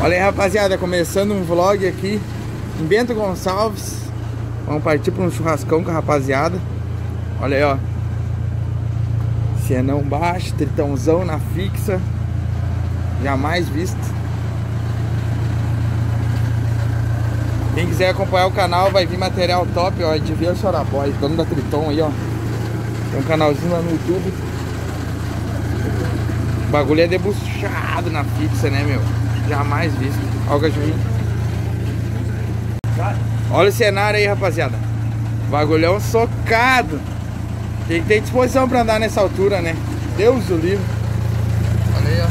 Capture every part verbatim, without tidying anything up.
Olha aí, rapaziada, começando um vlog aqui em Bento Gonçalves. Vamos partir para um churrascão com a rapaziada. Olha aí, ó. Cianão baixo, tritãozão na fixa. Jamais visto. Quem quiser acompanhar o canal, vai vir material top, ó. Edvir Choraboy, dono da Triton aí, ó. Tem um canalzinho lá no YouTube. O bagulho é debuchado na fixa, né, meu? Jamais visto. Olha o cachorrinho. Olha o cenário aí, rapaziada. Bagulhão socado. Tem que ter disposição pra andar nessa altura, né? Deus do livre. Olha aí, ó.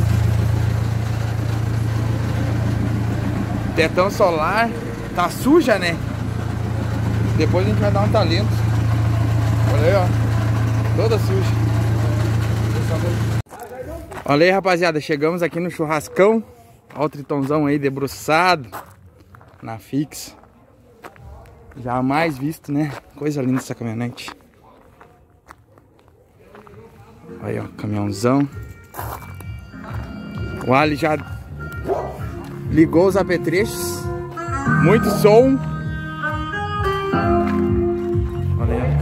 Tetão solar. Tá suja, né? Depois a gente vai dar um talento. Olha aí, ó. Toda suja. Olha aí, rapaziada. Chegamos aqui no churrascão. Olha o tritãozão aí debruçado na fixa. Jamais visto, né? Coisa linda essa caminhonete. Aí, ó, caminhãozão. O Ali já ligou os apetrechos. Muito som. Olha aí,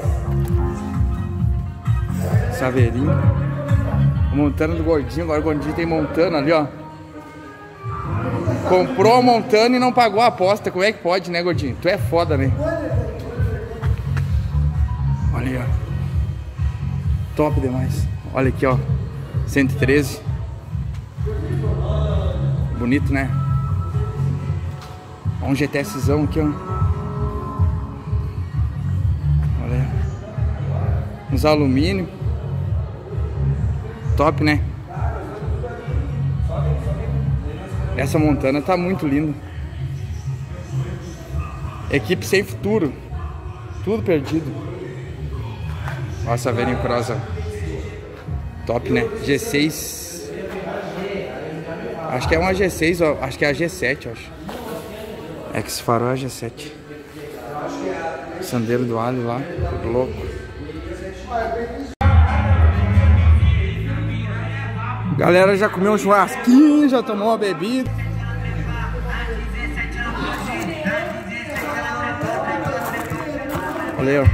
ó. Saveirinho. Montana do gordinho. Agora o gordinho tem Montana ali, ó. Comprou a Montana e não pagou a aposta. Como é que pode, né, gordinho? Tu é foda, né? Olha aí, ó. Top demais. Olha aqui, ó. cento e treze. Bonito, né? Olha um GTSzão aqui, ó. Olha aí. Uns alumínio. Top, né? Essa Montana tá muito linda. Equipe sem futuro. Tudo perdido. Nossa, velhinho Crossa. Top, né? G seis. Acho que é uma G seis, ó. Acho que é a G sete, eu acho. É que esse farol é a G sete. Sandeiro do alho lá. Tudo louco. Galera já comeu um churrasquinho, já tomou uma bebida. Olha aí, ó.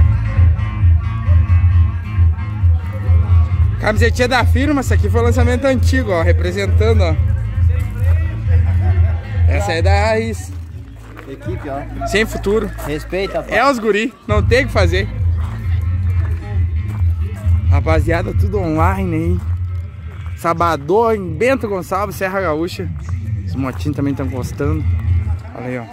Camisetinha da firma, essa aqui foi o lançamento antigo, ó. Representando, ó. Essa aí é da raiz. Equipe, ó. Sem futuro. Respeita, pá. É os guri, não tem o que fazer. Rapaziada, tudo online aí. Sabadão em Bento Gonçalves, Serra Gaúcha. Os motinhos também estão gostando. Olha aí, ó.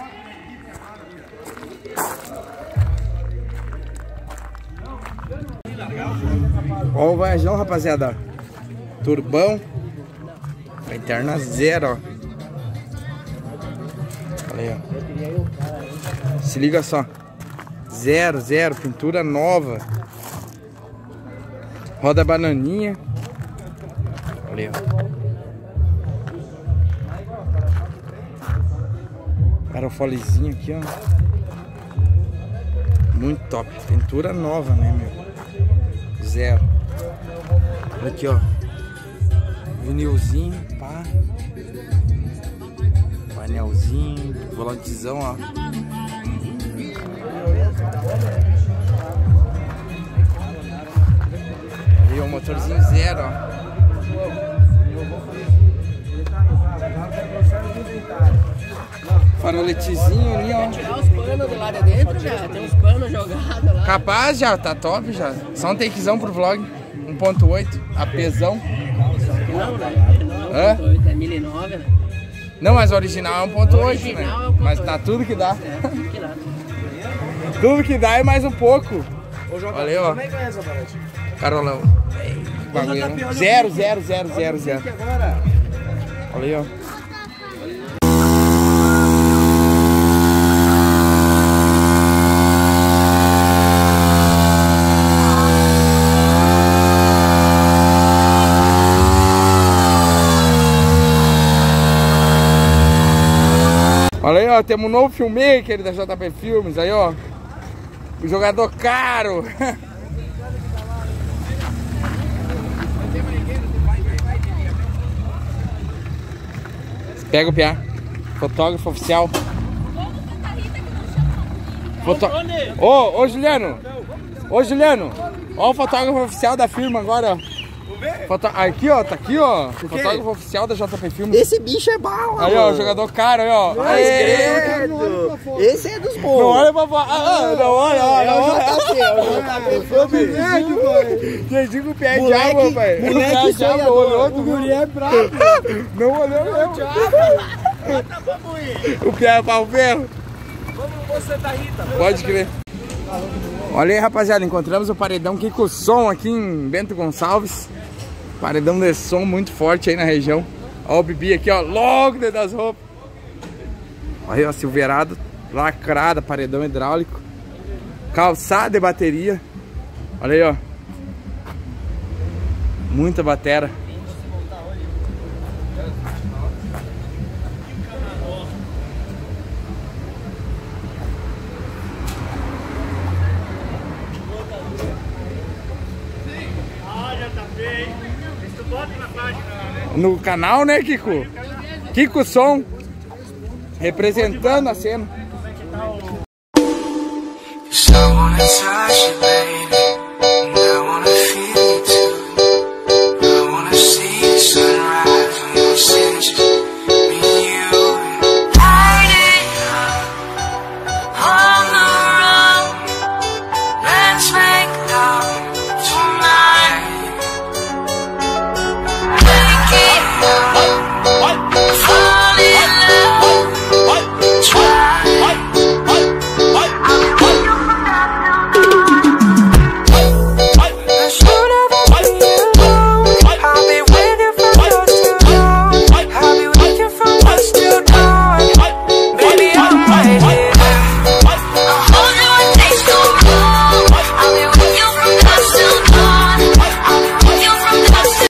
Olha o Vajão, rapaziada. Turbão. A interna zero, ó. Olha aí, ó. Se liga só. Zero, zero. Pintura nova. Roda bananinha. Olha aí, ó. Aerofolezinho aqui, ó. Muito top. Pintura nova, né, meu? Zero. Olha aqui, ó. Vinilzinho, pá. Painelzinho. Volantezão, ó. Ali, ó. Motorzinho zero, ó. Faroletezinho ali, ó. Tirar os panos do lado de dentro já, tem uns panos jogados lá. Capaz já, tá top já. Só um takezão pro vlog. um ponto oito, apesão. Não, não, Hã? é mil e nove, né? Não, mas o original é um ponto oito, né? Original é um ponto Mas oito. tá tudo que dá. É, tudo que dá. Tudo que dá e mais um pouco. Olha aí, ó. Como é que é essa, Barete? Carolão. Bagulho. Zero, zero, zero, zero, zero. Olha aí, ó. Olha aí, ó, temos um novo filmmaker da J P Filmes, aí, ó. O jogador caro. Pega o piá. Fotógrafo oficial. Foto... Ô, ô Juliano! Ô Juliano! Ó o fotógrafo oficial da firma agora, ó. Foto... Aqui, ó, tá aqui, ó. O fotógrafo oficial da J P Filmes. Esse bicho é bom, aí, ó, o jogador caro aí, ó. Aê, esse é dos bons. Não olha pra fora. Ah, não olha, olha, É o olha. J C, é o J C. Quem diga o pé de água, pai. O pé de água olhou, o guri é bravo. Não olhou, não. O pé é pau ferro. Vamos, você tá Rita. Pode crer. Olha aí, rapaziada, encontramos o paredão Kiko Som aqui em Bento Gonçalves. Paredão de som muito forte aí na região. Ó o Bibi aqui, ó, logo dentro das roupas. Olha aí, ó, silveirado, lacrada, paredão hidráulico. Calçada e bateria. Olha aí, ó. Muita batera. No canal, né, Kiko? Kiko Som representando a cena.